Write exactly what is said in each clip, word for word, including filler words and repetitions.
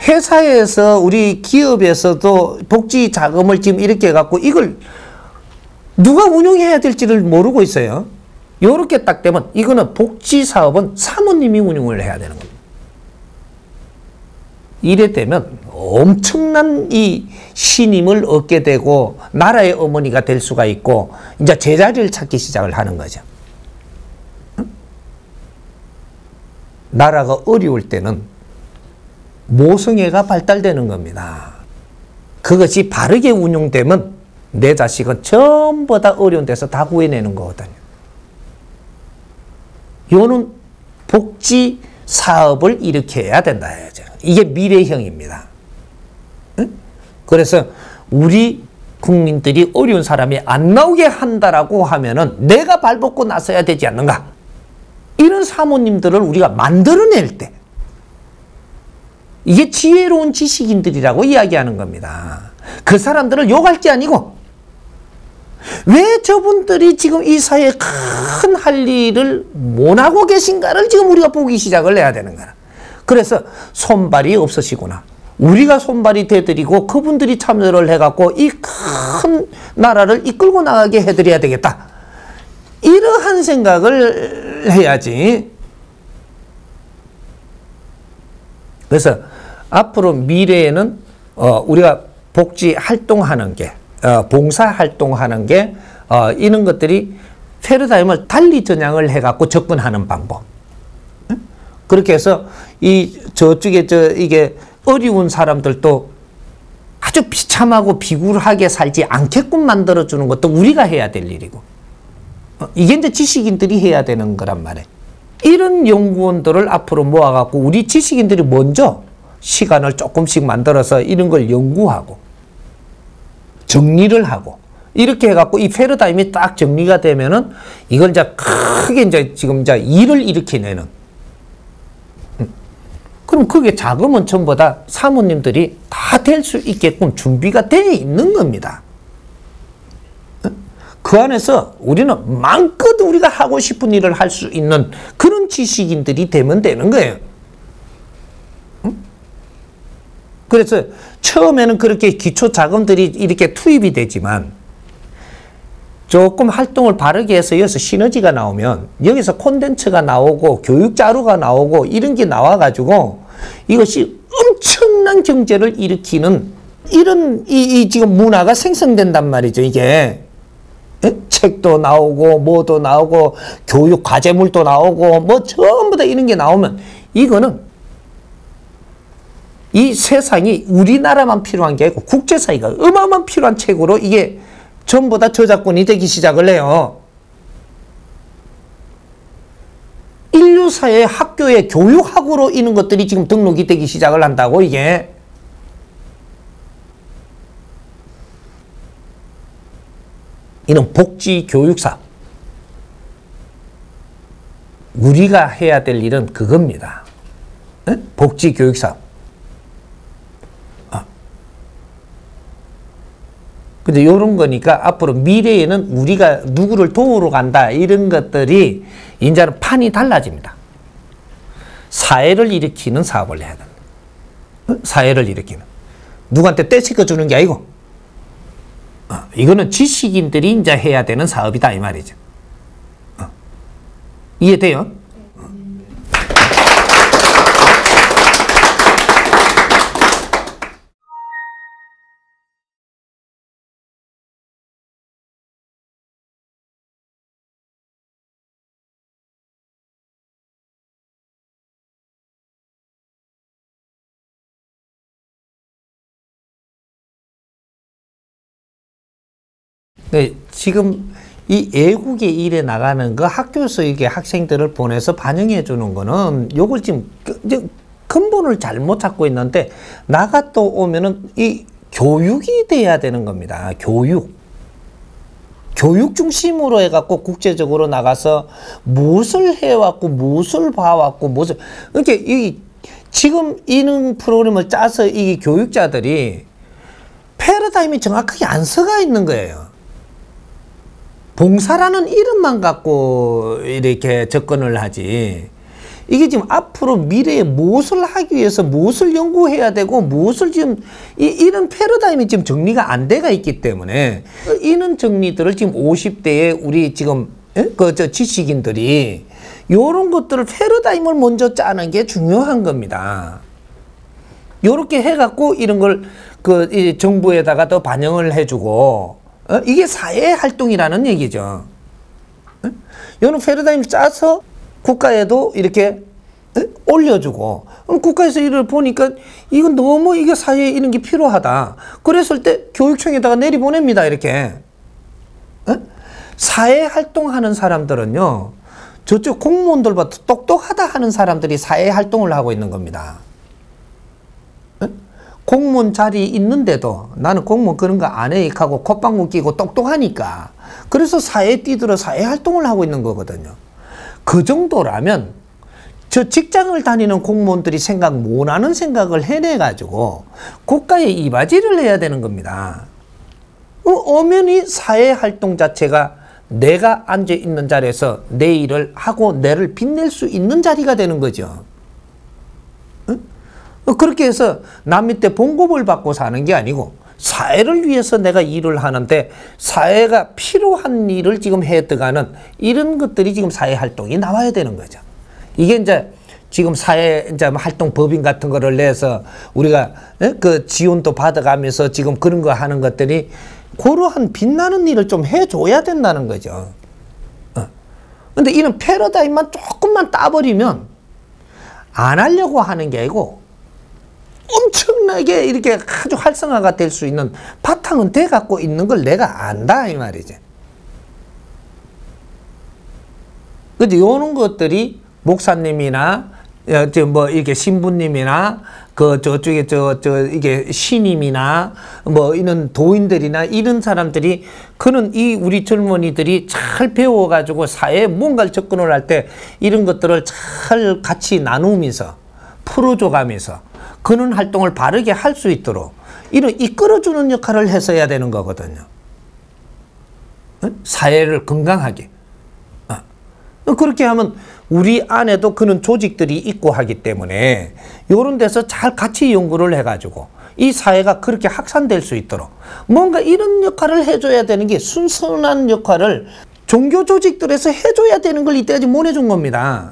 회사에서 우리 기업에서도 복지 자금을 지금 이렇게 해갖고 이걸 누가 운영해야 될지를 모르고 있어요. 요렇게 딱 되면 이거는 복지 사업은 사모님이 운영을 해야 되는 겁니다. 이래 되면 엄청난 이 신임을 얻게 되고 나라의 어머니가 될 수가 있고 이제 제자리를 찾기 시작을 하는 거죠. 나라가 어려울 때는 모성애가 발달되는 겁니다. 그것이 바르게 운용되면 내 자식은 전부 다 어려운 데서 다 구해내는 거거든요. 요는 복지 사업을 일으켜야 된다 해야죠. 이게 미래형입니다. 응? 그래서 우리 국민들이 어려운 사람이 안 나오게 한다라고 하면은 내가 발벗고 나서야 되지 않는가? 이런 사모님들을 우리가 만들어낼 때 이게 지혜로운 지식인들이라고 이야기하는 겁니다. 그 사람들을 욕할 게 아니고 왜 저분들이 지금 이 사회에 큰 할 일을 못하고 계신가를 지금 우리가 보기 시작을 해야 되는 거야. 그래서 손발이 없으시구나. 우리가 손발이 되드리고 그분들이 참여를 해갖고 이 큰 나라를 이끌고 나가게 해드려야 되겠다. 이러한 생각을 해야지. 그래서 앞으로 미래에는 어 우리가 복지 활동하는 게 어 봉사 활동하는 게 어 이런 것들이 패러다임을 달리 전향을 해갖고 접근하는 방법. 그렇게 해서 이 저쪽에 저 이게 어려운 사람들도 아주 비참하고 비굴하게 살지 않게끔 만들어주는 것도 우리가 해야 될 일이고 어, 이게 이제 지식인들이 해야 되는 거란 말이에요. 이런 연구원들을 앞으로 모아갖고 우리 지식인들이 먼저 시간을 조금씩 만들어서 이런 걸 연구하고 정리를 하고 이렇게 해갖고 이 패러다임이 딱 정리가 되면은 이걸 이제 크게 이제 지금 이제 일을 일으켜내는. 그럼 그게 자금은 전부 다 사모님들이 다 될 수 있게끔 준비가 되어 있는 겁니다. 그 안에서 우리는 마음껏 우리가 하고 싶은 일을 할 수 있는 그런 지식인들이 되면 되는 거예요. 그래서 처음에는 그렇게 기초 자금들이 이렇게 투입이 되지만 조금 활동을 바르게 해서 여기서 시너지가 나오면 여기서 콘텐츠가 나오고 교육 자료가 나오고 이런 게 나와가지고 이것이 엄청난 경제를 일으키는 이런 이, 이 지금 문화가 생성된단 말이죠. 이게 에? 책도 나오고 뭐도 나오고 교육 과제물도 나오고 뭐 전부 다 이런 게 나오면 이거는 이 세상이 우리나라만 필요한 게 아니고 국제사회가 어마어마한 필요한 책으로 이게 전부 다 저작권이 되기 시작을 해요. 인류사회 학교의 교육학으로 이런 것들이 지금 등록이 되기 시작을 한다고 이게. 이는 복지교육사. 우리가 해야 될 일은 그겁니다. 에? 복지교육사. 근데 이런 거니까 앞으로 미래에는 우리가 누구를 도우러 간다 이런 것들이 이제는 판이 달라집니다. 사회를 일으키는 사업을 해야 된다. 어? 사회를 일으키는. 누구한테 떼시켜 주는 게 아니고 어, 이거는 지식인들이 이제 해야 되는 사업이다 이 말이죠. 어. 이해돼요? 네, 지금 이 애국의 일에 나가는 그 학교에서 이게 학생들을 보내서 반영해 주는 거는 요걸 지금 이제 근본을 잘못 찾고 있는데 나가 또 오면은 이 교육이 돼야 되는 겁니다. 교육. 교육 중심으로 해갖고 국제적으로 나가서 무엇을 해왔고 무엇을 봐왔고 무엇을 이렇게 이 지금 이런 프로그램을 짜서 이 교육자들이 패러다임이 정확하게 안 서가 있는 거예요. 봉사라는 이름만 갖고 이렇게 접근을 하지 이게 지금 앞으로 미래에 무엇을 하기 위해서 무엇을 연구해야 되고 무엇을 지금 이, 이런 패러다임이 지금 정리가 안 돼가 있기 때문에 이런 정리들을 지금 오십 대에 우리 지금 그 저 지식인들이 요런 것들을 패러다임을 먼저 짜는 게 중요한 겁니다. 요렇게 해갖고 이런 걸 그 정부에다가 더 반영을 해주고 어? 이게 사회 활동이라는 얘기죠. 어? 요런 패러다임을 짜서 국가에도 이렇게 어? 올려주고 그럼 국가에서 이를 보니까 이건 너무 이게 사회에 이런 게 필요하다. 그랬을 때 교육청에다가 내리보냅니다. 이렇게. 어? 사회 활동하는 사람들은요. 저쪽 공무원들보다 똑똑하다 하는 사람들이 사회 활동을 하고 있는 겁니다. 공무원 자리 있는데도 나는 공무원 그런 거 안 해 하고 콧방귀 끼고 똑똑하니까 그래서 사회에 뛰들어 사회 활동을 하고 있는 거거든요. 그 정도라면 저 직장을 다니는 공무원들이 생각 못하는 생각을 해내가지고 국가에 이바지를 해야 되는 겁니다. 어, 엄연히 사회 활동 자체가 내가 앉아있는 자리에서 내 일을 하고 내를 빛낼 수 있는 자리가 되는 거죠. 그렇게 해서 남 밑에 봉급을 받고 사는 게 아니고 사회를 위해서 내가 일을 하는데 사회가 필요한 일을 지금 해 들어가는 이런 것들이 지금 사회 활동이 나와야 되는 거죠. 이게 이제 지금 사회 이제 활동 법인 같은 거를 내서 우리가 그 지원도 받아가면서 지금 그런 거 하는 것들이 그러한 빛나는 일을 좀 해줘야 된다는 거죠. 어. 근데 이런 패러다임만 조금만 따버리면 안 하려고 하는 게 아니고 엄청나게 이렇게 아주 활성화가 될 수 있는 바탕은 돼 갖고 있는 걸 내가 안다 이 말이지. 근데 요런 것들이 목사님이나 뭐 이렇게 신부님이나 그 저쪽에 저 저 이게 신임이나 뭐 이런 도인들이나 이런 사람들이 그는 이 우리 젊은이들이 잘 배워가지고 사회에 뭔가를 접근을 할 때 이런 것들을 잘 같이 나누면서 풀어줘가면서 그런 활동을 바르게 할 수 있도록 이런 이끌어주는 역할을 했어야 되는 거거든요. 사회를 건강하게. 그렇게 하면 우리 안에도 그런 조직들이 있고 하기 때문에 이런 데서 잘 같이 연구를 해가지고 이 사회가 그렇게 확산될 수 있도록 뭔가 이런 역할을 해줘야 되는 게 순수한 역할을 종교 조직들에서 해줘야 되는 걸 이때까지 못 해준 겁니다.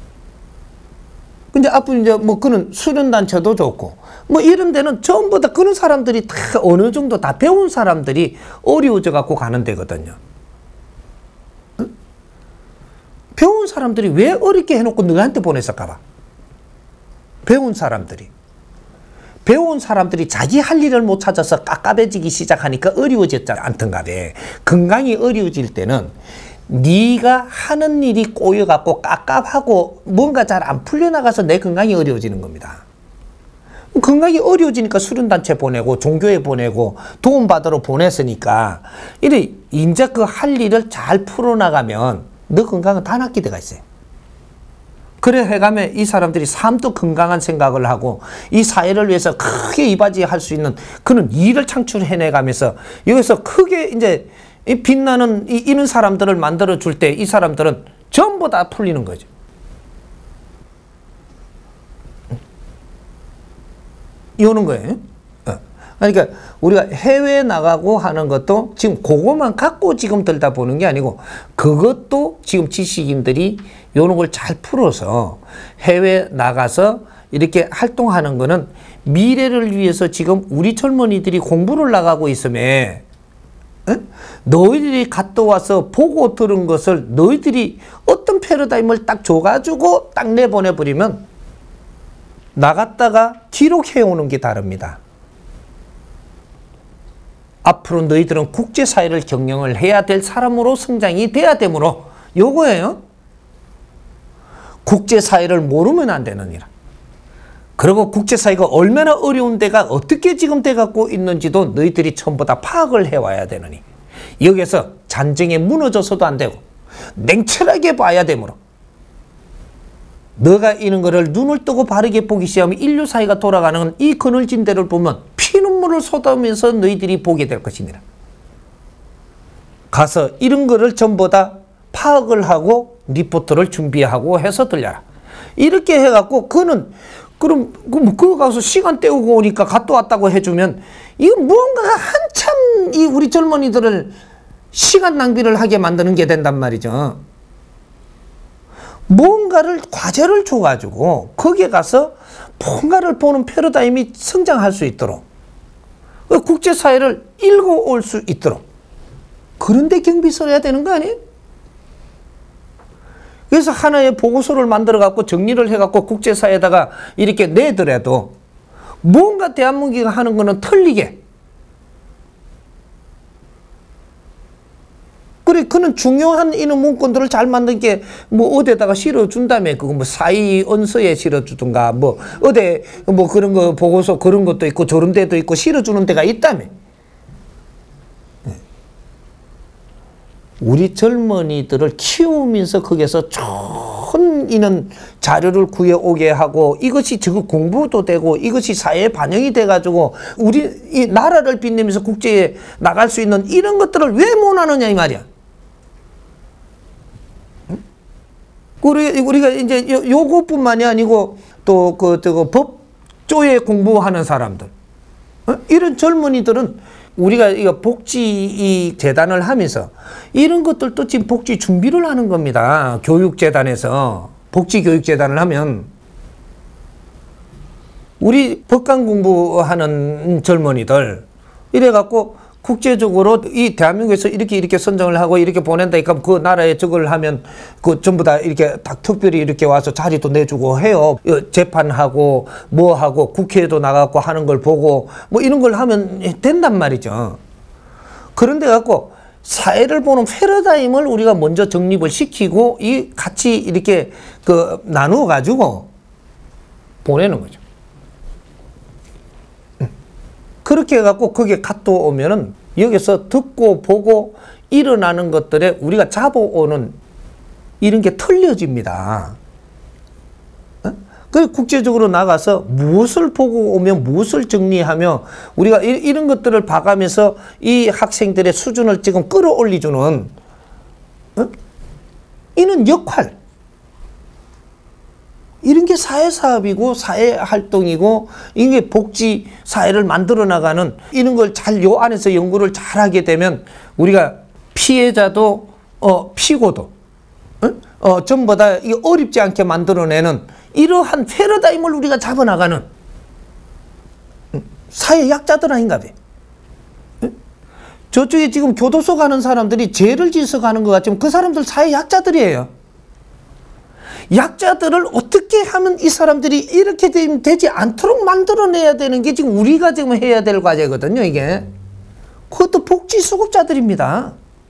근데 앞으로 이제 뭐 그런 수련단체도 좋고 뭐 이런 데는 전부 다 그런 사람들이 다 어느 정도 다 배운 사람들이 어려워져 갖고 가는 데거든요. 응? 배운 사람들이 왜 어렵게 해놓고 너한테 보냈을까 봐. 배운 사람들이. 배운 사람들이 자기 할 일을 못 찾아서 깝깝해지기 시작하니까 어려워졌지 않던가 봐. 건강이 어려워질 때는 네가 하는 일이 꼬여갖고 깝깝하고 뭔가 잘 안 풀려나가서 내 건강이 어려워지는 겁니다. 건강이 어려워지니까 수련단체 보내고 종교에 보내고 도움받으러 보냈으니까 이래 이제 그 할 일을 잘 풀어나가면 너 건강은 다 낫게 돼가 있어요. 그래 해가면 이 사람들이 삶도 건강한 생각을 하고 이 사회를 위해서 크게 이바지할 수 있는 그런 일을 창출해내가면서 여기서 크게 이제 이 빛나는 이, 이런 사람들을 만들어 줄 때 이 사람들은 전부 다 풀리는 거죠. 이러는 거예요. 그러니까 우리가 해외에 나가고 하는 것도 지금 그것만 갖고 지금 들다 보는 게 아니고 그것도 지금 지식인들이 이런 걸 잘 풀어서 해외 나가서 이렇게 활동하는 거는 미래를 위해서 지금 우리 젊은이들이 공부를 나가고 있으면 에? 너희들이 갔다 와서 보고 들은 것을 너희들이 어떤 패러다임을 딱 줘가지고 딱 내보내버리면 나갔다가 기록해오는 게 다릅니다. 앞으로 너희들은 국제사회를 경영을 해야 될 사람으로 성장이 돼야 되므로 요거예요. 국제사회를 모르면 안 되는 일. 그리고 국제사회가 얼마나 어려운 데가 어떻게 지금 돼갖고 있는지도 너희들이 전부 다 파악을 해와야 되느니 여기서 잔정에 무너져서도 안 되고 냉철하게 봐야 되므로 너가 이런 거를 눈을 뜨고 바르게 보기 시작하면 인류 사회가 돌아가는 이 그늘진 데를 보면 피눈물을 쏟아면서 너희들이 보게 될 것이니라. 가서 이런 거를 전부 다 파악을 하고 리포트를 준비하고 해서 들려라. 이렇게 해갖고 그는 그럼 그 그거 가서 시간 때우고 오니까 갔다 왔다고 해주면 이거 무언가가 한참 이 우리 젊은이들을 시간 낭비를 하게 만드는 게 된단 말이죠. 뭔가를 과제를 줘가지고 거기에 가서 뭔가를 보는 패러다임이 성장할 수 있도록 국제사회를 읽어올 수 있도록 그런데 경비서를 해야 되는 거 아니에요? 그래서 하나의 보고서를 만들어 갖고 정리를 해 갖고 국제사회에다가 이렇게 내더라도 뭔가 대한민국이 하는 거는 틀리게 그래, 그는 중요한 이런 문건들을 잘 만든 게 뭐 어디에다가 실어준다며. 그거 뭐 사이 언서에 실어주든가 뭐 어디 뭐 그런 거 보고서 그런 것도 있고 저런 데도 있고 실어주는 데가 있다며. 우리 젊은이들을 키우면서 거기에서 좋은 이런 자료를 구해오게 하고 이것이 저거 공부도 되고 이것이 사회에 반영이 돼가지고 우리 이 나라를 빛내면서 국제에 나갈 수 있는 이런 것들을 왜 못하느냐 이 말이야. 우리, 우리가 이제 요, 요것뿐만이 아니고 또 그, 그 법조에 공부하는 사람들. 어? 이런 젊은이들은 우리가 이거 복지 이 재단을 하면서 이런 것들도 지금 복지 준비를 하는 겁니다. 교육재단에서. 복지교육재단을 하면 우리 법관 공부하는 젊은이들 이래갖고 국제적으로 이 대한민국에서 이렇게 이렇게 선정을 하고 이렇게 보낸다. 그럼 그 나라에 저걸 하면 그 전부 다 이렇게 다 특별히 이렇게 와서 자리도 내주고 해요. 재판하고 뭐 하고 국회에도 나가고 하는 걸 보고 뭐 이런 걸 하면 된단 말이죠. 그런데 갖고 사회를 보는 패러다임을 우리가 먼저 정립을 시키고 이 같이 이렇게 그 나누어 가지고 보내는 거죠. 그렇게 해갖고 거기에 갔다 오면은 여기서 듣고 보고 일어나는 것들에 우리가 잡아오는 이런 게 틀려집니다. 어? 그 국제적으로 나가서 무엇을 보고 오면 무엇을 정리하며 우리가 이, 이런 것들을 봐가면서 이 학생들의 수준을 지금 끌어올리주는 어? 이런 역할 이런 게 사회사업이고 사회활동이고 이게 복지 사회를 만들어 나가는 이런 걸 잘 요 안에서 연구를 잘하게 되면 우리가 피해자도 어, 피고도 어? 어, 전부 다 이게 어렵지 않게 만들어내는 이러한 패러다임을 우리가 잡아나가는 사회 약자들 아닌가 봐. 저쪽에 지금 교도소 가는 사람들이 죄를 지어서 가는 것 같지만 그 사람들 사회 약자들이에요. 약자들을 어떻게 하면 이 사람들이 이렇게 되지 않도록 만들어내야 되는 게 지금 우리가 지금 해야 될 과제거든요, 이게. 그것도 복지수급자들입니다.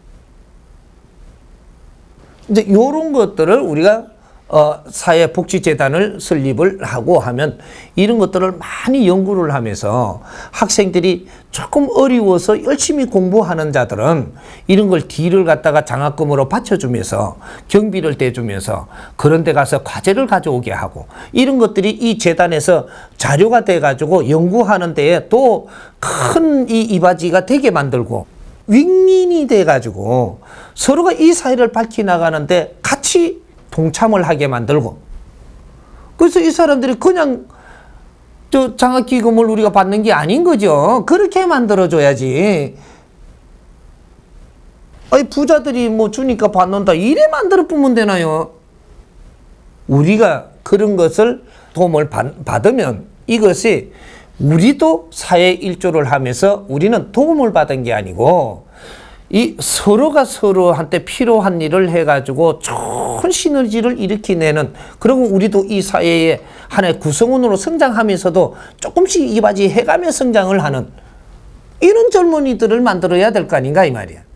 이제 이런 것들을 우리가 어, 사회복지재단을 설립을 하고 하면 이런 것들을 많이 연구를 하면서 학생들이 조금 어려워서 열심히 공부하는 자들은 이런 걸 뒤를 갖다가 장학금으로 받쳐주면서 경비를 대주면서 그런 데 가서 과제를 가져오게 하고 이런 것들이 이 재단에서 자료가 돼가지고 연구하는 데에 또 큰 이 이바지가 되게 만들고 윈윈이 돼가지고 서로가 이 사회를 밝혀나가는데 같이 동참을 하게 만들고 그래서 이 사람들이 그냥 저 장학기금을 우리가 받는 게 아닌 거죠. 그렇게 만들어줘야지. 아니 부자들이 뭐 주니까 받는다 이래 만들어 보면 되나요? 우리가 그런 것을 도움을 받, 받으면 이것이 우리도 사회 일조를 하면서 우리는 도움을 받은 게 아니고 이 서로가 서로한테 필요한 일을 해가지고 좋은 시너지를 일으키내는 그리고 우리도 이 사회의 하나의 구성원으로 성장하면서도 조금씩 이바지 해가며 성장을 하는 이런 젊은이들을 만들어야 될 거 아닌가 이 말이야.